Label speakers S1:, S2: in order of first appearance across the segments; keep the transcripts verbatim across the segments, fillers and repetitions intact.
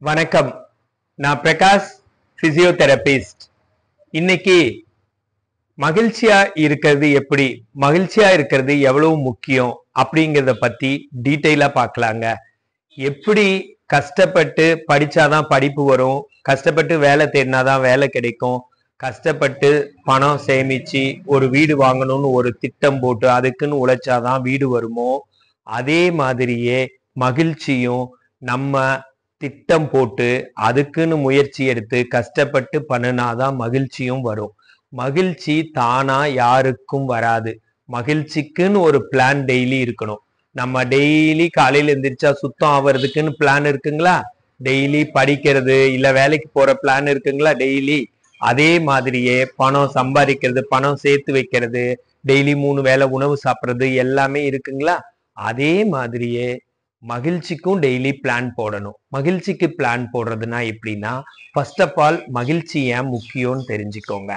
S1: வணக்கம். நான் பிரகாஷ், பிசியோதெரபிஸ்ட். இன்னைக்கு மகிழ்ச்சியா இருக்கிறது எப்படி, மகிழ்ச்சியா இருக்கிறது எவ்வளவு முக்கியம் அப்படிங்கறத பத்தி டீட்டெயிலா பார்க்கலாங்க. எப்படி கஷ்டப்பட்டு படிச்சாதான் படிப்பு வரும், கஷ்டப்பட்டு வேலை தேடினாதான் வேலை கிடைக்கும், கஷ்டப்பட்டு பணம் சேமிச்சு ஒரு வீடு வாங்கணும்னு ஒரு திட்டம் போட்டு அதுக்குன்னு உழைச்சாதான் வீடு வருமோ, அதே மாதிரியே மகிழ்ச்சியும் நம்ம திட்டம் போட்டு அதுக்குன்னு முயற்சி எடுத்து கஷ்டப்பட்டு பண்ணினாதான் மகிழ்ச்சியும் வரும். மகிழ்ச்சி தானா யாருக்கும் வராது. மகிழ்ச்சிக்குன்னு ஒரு பிளான் டெய்லி இருக்கணும். நம்ம டெய்லி காலையில எந்திரிச்சா சுத்தம் ஆவறதுக்குன்னு பிளான் இருக்குங்களா? டெய்லி படிக்கிறது இல்ல வேலைக்கு போற பிளான் இருக்குங்களா? டெய்லி அதே மாதிரியே பணம் சம்பாதிக்கிறது, பணம் சேர்த்து வைக்கிறது, டெய்லி மூணு வேளை உணவு சாப்பிடுறது எல்லாமே இருக்குங்களா? அதே மாதிரியே மகிழ்ச்சிக்கும் டெய்லி பிளான் போடணும். மகிழ்ச்சிக்கு பிளான் போடுறதுனா எப்படின்னா, ஃபர்ஸ்ட் ஆஃப் ஆல் மகிழ்ச்சி ஏன் முக்கியம்னு தெரிஞ்சுக்கோங்க.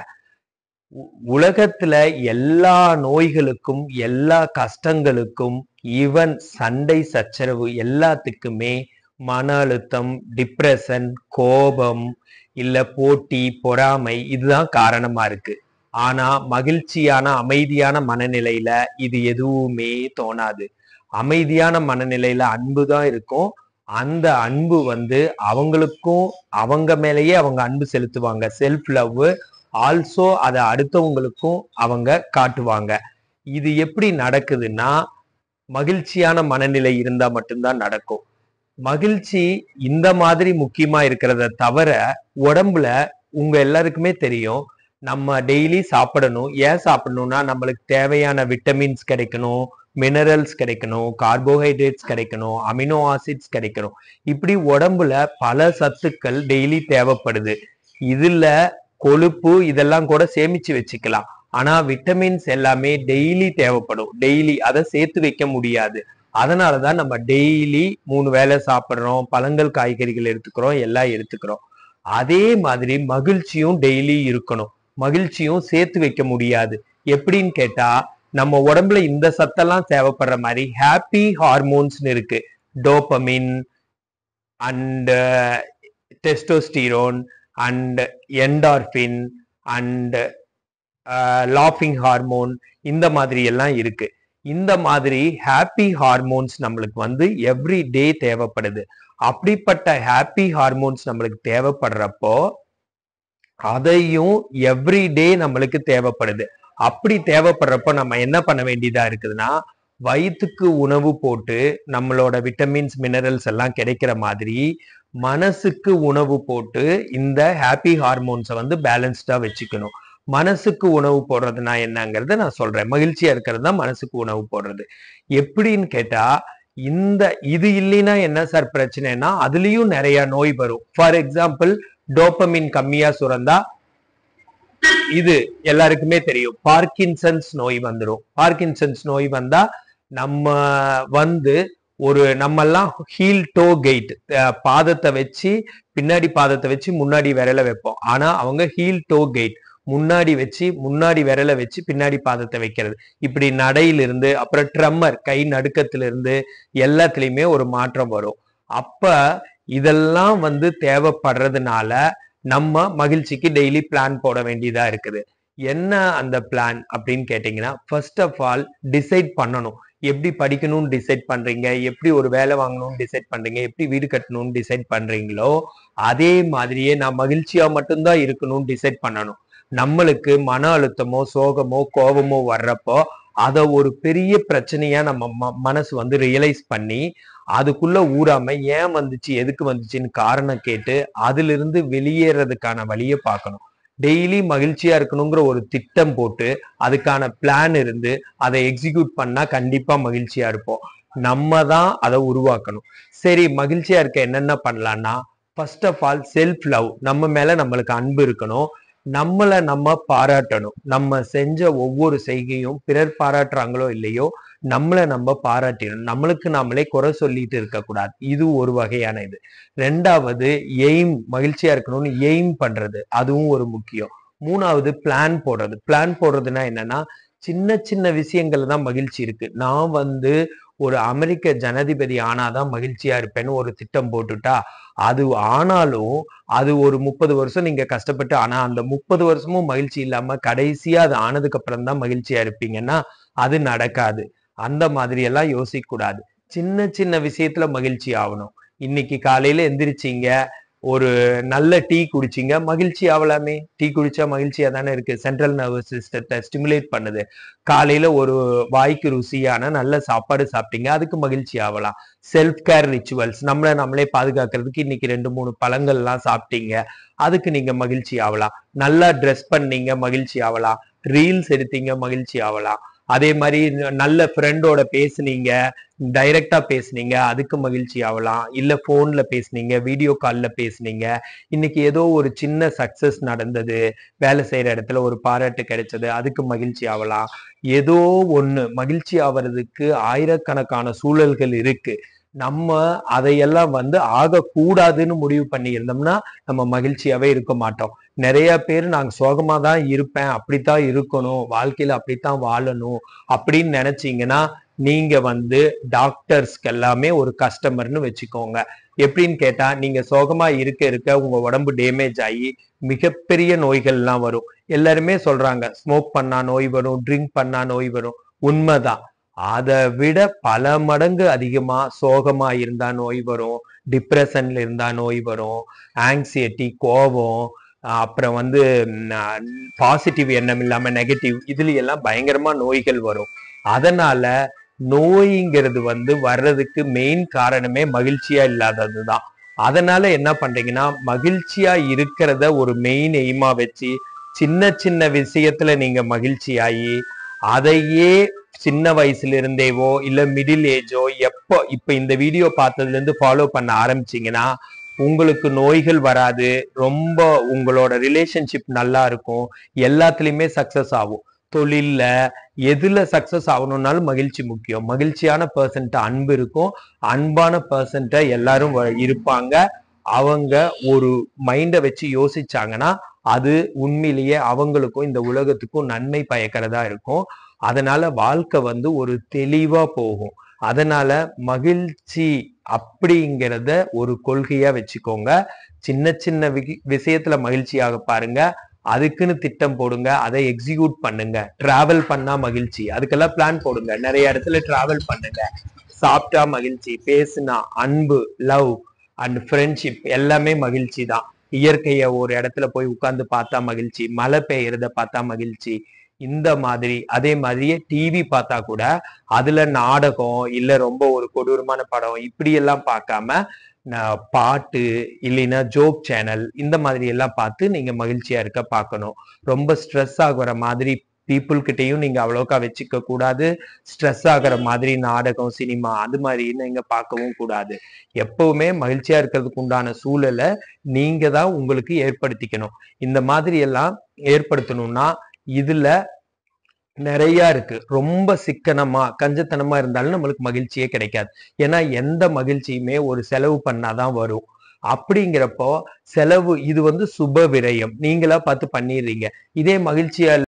S1: உலகத்துல எல்லா நோய்களுக்கும் எல்லா கஷ்டங்களுக்கும் ஈவன் சண்டை சச்சரவு எல்லாத்துக்குமே மன அழுத்தம், டிப்ரெஷன், கோபம் இல்ல போட்டி, பொறாமை இதுதான் காரணமா இருக்கு. ஆனா மகிழ்ச்சியான அமைதியான மனநிலையில இது எதுவுமே தோணாது. அமைதியான மனநிலையில அன்பு தான் இருக்கும். அந்த அன்பு வந்து அவங்களுக்கும் அவங்க மேலேயே அவங்க அன்பு செலுத்துவாங்க. செல்ஃப் லவ் ஆல்சோ அதை அடுத்தவங்களுக்கும் அவங்க காட்டுவாங்க. இது எப்படி நடக்குதுன்னா, மகிழ்ச்சியான மனநிலை இருந்தா மட்டும்தான் நடக்கும். மகிழ்ச்சி இந்த மாதிரி முக்கியமா இருக்கிறத தவிர உடம்புல உங்க எல்லாருக்குமே தெரியும், நம்ம டெய்லி சாப்பிடணும். ஏன் சாப்பிடணும்னா நம்மளுக்கு தேவையான விட்டமின்ஸ் கிடைக்கணும், மினரல்ஸ் கிடைக்கணும், கார்போஹைட்ரேட்ஸ் கிடைக்கணும், அமினோ ஆசிட்ஸ் கிடைக்கணும். இப்படி உடம்புல பல சத்துக்கள் டெய்லி தேவைப்படுது. இதுல கொழுப்பு இதெல்லாம் கூட சேமிச்சு வச்சுக்கலாம். ஆனா விட்டமின்ஸ் எல்லாமே டெய்லி தேவைப்படும். டெய்லி அதை சேர்த்து வைக்க முடியாது. அதனாலதான் நம்ம டெய்லி மூணு வேளை சாப்பிடுறோம், பழங்கள் காய்கறிகள் எடுத்துக்கிறோம், எல்லாம் எடுத்துக்கிறோம். அதே மாதிரி மகிழ்ச்சியும் டெய்லி இருக்கணும். மகிழ்ச்சியும் சேர்த்து வைக்க முடியாது. எப்படின்னு கேட்டா, நம்ம உடம்புல இந்த சத்தெல்லாம் தேவைப்படுற மாதிரி ஹாப்பி ஹார்மோன்ஸ் இருக்கு. Dopamine and testosterone and endorphin and லாஃபிங் ஹார்மோன் இந்த மாதிரி எல்லாம் இருக்கு. இந்த மாதிரி ஹாப்பி ஹார்மோன்ஸ் நம்மளுக்கு வந்து எவ்ரி டே தேவைப்படுது. அப்படிப்பட்ட ஹாப்பி ஹார்மோன்ஸ் நம்மளுக்கு தேவைப்படுறப்போ அதையும் எவ்ரி டே நம்மளுக்கு தேவைப்படுது. அப்படி தேவைப்படுறப்ப நம்ம என்ன பண்ண வேண்டியதா இருக்குதுன்னா, வயிற்றுக்கு உணவு போட்டு நம்மளோட விட்டமின்ஸ் மினரல்ஸ் எல்லாம் கிடைக்கிற மாதிரி மனசுக்கு உணவு போட்டு இந்த ஹாப்பி ஹார்மோன்ஸை வந்து பேலன்ஸ்டா வச்சுக்கணும். மனசுக்கு உணவு போடுறதுனா என்னங்கிறத நான் சொல்றேன். மகிழ்ச்சியா இருக்கிறது தான் மனசுக்கு உணவு போடுறது. எப்படின்னு கேட்டா, இந்த இது இல்லைன்னா என்ன சார் பிரச்சனைனா, அதுலயும் நிறைய நோய் வரும். ஃபார் எக்ஸாம்பிள், டோபமின் கம்மியா சுரந்தா இது எல்லாருக்குமே தெரியும், பார்க்கின்சன்ஸ் நோய் வந்துடும். பார்க்கின்சன்ஸ் நோய் வந்தா நம்ம வந்து ஒரு நம்ம எல்லாம் ஹீல் டோ கெயிட் பாதத்தை வச்சு பின்னாடி பாதத்தை வச்சு முன்னாடி விரல வைப்போம். ஆனா அவங்க ஹீல் டோ கெயிட் முன்னாடி வச்சு முன்னாடி விரல வச்சு பின்னாடி பாதத்தை வைக்கிறது. இப்படி நடையிலிருந்து அப்புறம் ட்ரம்மர் கை நடுக்கத்திலிருந்து எல்லாத்துலயுமே ஒரு மாற்றம் வரும். அப்ப இதெல்லாம் வந்து தேவைப்படுறதுனால நம்ம மகிழ்ச்சிக்கு டெய்லி பிளான் போட வேண்டியதா இருக்குது. என்ன அந்த பிளான் அப்படின்னு கேட்டீங்கன்னா, ஃபர்ஸ்ட் ஆஃப் ஆல் டிசைட் பண்ணணும். எப்படி படிக்கணும்னு டிசைட் பண்றீங்க, எப்படி ஒரு வேலை வாங்கணும்னு டிசைட் பண்றீங்க, எப்படி வீடு கட்டணும்னு டிசைட் பண்றீங்களோ அதே மாதிரியே நான் மகிழ்ச்சியா மட்டும்தான் இருக்கணும்னு டிசைட் பண்ணணும். நம்மளுக்கு மன அழுத்தமோ சோகமோ கோபமோ வர்றப்போ அத ஒரு பெரிய பிரச்சனையா நம்ம மனசு வந்து ரியலைஸ் பண்ணி அதுக்குள்ள ஊறாம ஏன் வந்துச்சு எதுக்கு வந்துச்சுன்னு காரணம் கேட்டு அதுல இருந்து வெளியேறதுக்கான வழியை பார்க்கணும். டெய்லி மகிழ்ச்சியா இருக்கணுங்கிற ஒரு திட்டம் போட்டு அதுக்கான பிளான் இருந்து அதை எக்ஸிக்யூட் பண்ணா கண்டிப்பா மகிழ்ச்சியா இருப்போம். நம்ம தான் அதை உருவாக்கணும். சரி, மகிழ்ச்சியா இருக்க என்னென்ன பண்ணலாம்னா, first of all self love. நம்ம மேல நம்மளுக்கு அன்பு இருக்கணும். நம்மளை நம்ம பாராட்டணும். நம்ம செஞ்ச ஒவ்வொரு செய்கையும் பிறர் பாராட்டுறாங்களோ இல்லையோ நம்மளை நம்ம பாராட்டிடணும். நம்மளுக்கு நாமளே குறை சொல்லிட்டு இருக்கக்கூடாது. இது ஒரு வகையான இது. ரெண்டாவது, எய்ம். மகிழ்ச்சியா இருக்கணும்னு எய்ம் பண்றது, அதுவும் ஒரு முக்கியம். மூணாவது, பிளான் போடுறது. பிளான் போடுறதுன்னா என்னன்னா, சின்ன சின்ன விஷயங்கள்ல தான் மகிழ்ச்சி இருக்கு. நான் வந்து ஒரு அமெரிக்க ஜனாதிபதி ஆனாதான் மகிழ்ச்சியா இருப்பேன்னு ஒரு திட்டம் போட்டுட்டா அது ஆனாலும் அது ஒரு முப்பது வருஷம் நீங்க கஷ்டப்பட்டு ஆனா அந்த முப்பது வருஷமும் மகிழ்ச்சி இல்லாம கடைசியா அது ஆனதுக்கு அப்புறம் தான் மகிழ்ச்சியா இருப்பீங்கன்னா அது நடக்காது. அந்த மாதிரி எல்லாம் யோசிக்க கூடாது. சின்ன சின்ன விஷயத்துல மகிழ்ச்சி ஆகணும். இன்னைக்கு காலையில எந்திரிச்சீங்க, ஒரு நல்ல டீ குடிச்சீங்க, மகிழ்ச்சி ஆகலாமே. டீ குடிச்சா மகிழ்ச்சியா தானே இருக்கு. சென்ட்ரல் நர்வஸ் சிஸ்டத்தை ஸ்டிமுலேட் பண்ணுது. காலையில ஒரு வாய்க்கு ருசியான நல்ல சாப்பாடு சாப்பிட்டீங்க, அதுக்கு மகிழ்ச்சி ஆகலாம். செல்ஃப் கேர் ரிச்சுவல்ஸ், நம்மளை நம்மளே பாதுகாக்கிறதுக்கு இன்னைக்கு ரெண்டு மூணு பழங்கள்லாம் சாப்பிட்டீங்க, அதுக்கு நீங்க மகிழ்ச்சி ஆகலாம். நல்லா ட்ரெஸ் பண்ணீங்க, மகிழ்ச்சி ஆகலாம். ரீல்ஸ் எடுத்தீங்க, மகிழ்ச்சி ஆகலாம். அதே மாதிரி நல்ல ஃப்ரெண்டோட பேசுனீங்க, டைரக்டா பேசுனீங்க, அதுக்கு மகிழ்ச்சி ஆகலாம். இல்ல போன்ல பேசுனீங்க, வீடியோ கால்ல பேசுனீங்க, இன்னைக்கு ஏதோ ஒரு சின்ன சக்சஸ் நடந்தது, வேலை செய்யற இடத்துல ஒரு பாராட்டு கிடைச்சது, அதுக்கு மகிழ்ச்சி ஆகலாம். ஏதோ ஒண்ணு மகிழ்ச்சி ஆவறதுக்கு ஆயிரக்கணக்கான சூழல்கள் இருக்கு. நம்ம அதையெல்லாம் வந்து ஆகக்கூடாதுன்னு முடிவு பண்ணி இருந்தோம்னா நம்ம மகிழ்ச்சியாவே இருக்க மாட்டோம். நிறைய பேர் நாங்க சோகமா தான் இருப்பேன், அப்படித்தான் இருக்கணும், வாழ்க்கையில அப்படித்தான் வாழணும் அப்படின்னு நினைச்சீங்கன்னா நீங்க வந்து டாக்டர்ஸ்க்கு எல்லாமே ஒரு கஸ்டமர்னு வச்சுக்கோங்க. எப்படின்னு கேட்டா, நீங்க சோகமா இருக்க இருக்க உங்க உடம்பு டேமேஜ் ஆகி மிகப்பெரிய நோய்கள்லாம் வரும். எல்லாருமே சொல்றாங்க ஸ்மோக் பண்ணா நோய் வரும், ட்ரிங்க் பண்ணா நோய் வரும். உண்மைதான். அதை விட பல மடங்கு அதிகமா சோகமா இருந்தா நோய் வரும், டிப்ரெஷன்ல இருந்தா நோய் வரும், ஆங்ஸைட்டி, கோபம், அப்புறம் வந்து பாசிட்டிவ் எண்ணம் இல்லாம நெகட்டிவ், இதுல எல்லாம் பயங்கரமா நோய்கள் வரும். அதனால நோய்ங்கிறது வந்து வர்றதுக்கு மெயின் காரணமே மகிழ்ச்சியா இல்லாததுதான். அதனால என்ன பண்றீங்கன்னா, மகிழ்ச்சியா இருக்கிறத ஒரு மெயின் எய்மா வச்சு சின்ன சின்ன விஷயத்துல நீங்க மகிழ்ச்சியாகி அதையே சின்ன வயசுல இருந்தேவோ இல்ல மிடில் ஏஜோ எப்போ இப்ப இந்த வீடியோ பார்த்ததுல இருந்து ஃபாலோ பண்ண ஆரம்பிச்சீங்கன்னா உங்களுக்கு நோய்கள் வராது. ரொம்ப உங்களோட ரிலேஷன்ஷிப் நல்லா இருக்கும். எல்லாத்துலயுமே சக்சஸ் ஆகும். தொழில்ல எதுல சக்சஸ் ஆகணும்னாலும் மகிழ்ச்சி முக்கியம். மகிழ்ச்சியான பர்சன்ட்ட அன்பு இருக்கும். அன்பான பர்சன்ட்ட எல்லாரும் இருப்பாங்க. அவங்க ஒரு மைண்ட வச்சு யோசிச்சாங்கன்னா அது உண்மையிலேயே அவங்களுக்கும் இந்த உலகத்துக்கும் நன்மை பயக்கிறதா இருக்கும். அதனால வாழ்க்கை வந்து ஒரு தெளிவா போகும். அதனால மகிழ்ச்சி அப்படிங்கிறத ஒரு கொள்கையா வச்சுக்கோங்க. சின்ன சின்ன விஷயத்துல மகிழ்ச்சியாக பாருங்க. அதுக்குன்னு திட்டம் போடுங்க, அதை எக்ஸிக்யூட் பண்ணுங்க. டிராவல் பண்ணா மகிழ்ச்சி, அதுக்கெல்லாம் பிளான் போடுங்க. நிறைய இடத்துல டிராவல் பண்ணுங்க. சாப்பிட்டா மகிழ்ச்சி, பேசுனா அன்பு, லவ் அண்ட் ஃப்ரெண்ட்ஷிப் எல்லாமே மகிழ்ச்சி தான். இயற்கைய ஒரு இடத்துல போய் உட்கார்ந்து பார்த்தா மகிழ்ச்சி, மழை பெய்யறத பார்த்தா மகிழ்ச்சி. இந்த மாதிரி அதே மாதிரியே டிவி பார்த்தா கூட அதுல நாடகம் இல்ல ரொம்ப ஒரு கொடூரமான படம் இப்படி எல்லாம் பார்க்காம பாட்டு இல்லைன்னா ஜோக் சேனல் இந்த மாதிரி எல்லாம் பார்த்து நீங்க மகிழ்ச்சியா இருக்க பார்க்கணும். ரொம்ப ஸ்ட்ரெஸ் ஆகுற மாதிரி பீப்புள் கிட்டையும் நீங்க அவ்வளோக்கா வச்சுக்க கூடாது. ஸ்ட்ரெஸ் ஆகுற மாதிரி நாடகம், சினிமா அது மாதிரி நீங்க பார்க்கவும் கூடாது. எப்பவுமே மகிழ்ச்சியா இருக்கிறதுக்கு உண்டான சூழலை நீங்க தான் உங்களுக்கு ஏற்படுத்திக்கணும். இந்த மாதிரி எல்லாம் ஏற்படுத்தணும்னா இதுல நிறைய இருக்கு. ரொம்ப சிக்கனமா கஞ்சத்தனமா இருந்தாலும் நம்மளுக்கு மகிழ்ச்சியே கிடைக்காது. ஏன்னா எந்த மகிழ்ச்சியுமே ஒரு செலவு பண்ணாதான் வரும். அப்படிங்கிறப்போ செலவு இது வந்து சுப விரயம், நீங்களா பார்த்து பண்ணிடுறீங்க. இதே மகிழ்ச்சியா